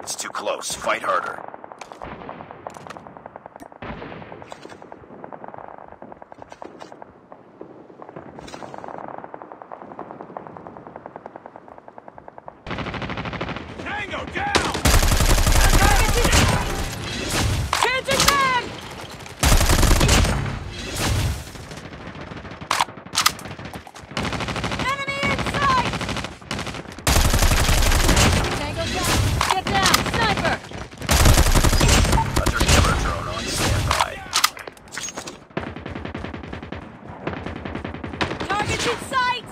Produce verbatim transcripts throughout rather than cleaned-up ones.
It's too close. Fight harder. Tango down! Changing mag! Enemy in sight! Tango down! Get down! Sniper! Hunter-killer drone on standby. Target's in sight!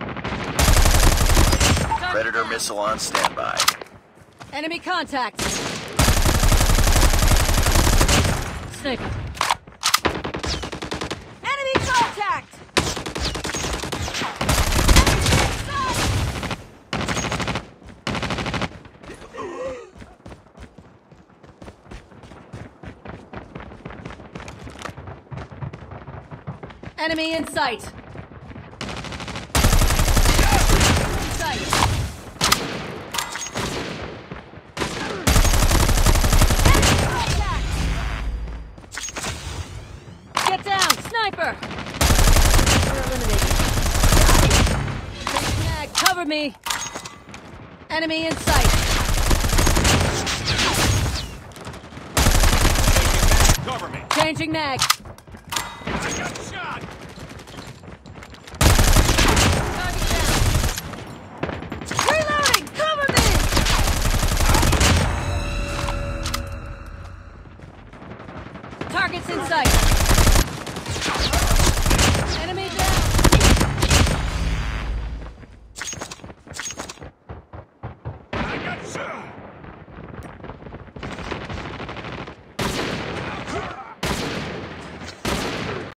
Target Predator down. missile on standby. Enemy contact! Sniper! Enemy contact! Enemy in sight! In sight! Get down! Sniper! We're eliminated. Take mag, cover me! Enemy in sight! Cover me! Changing mag! I got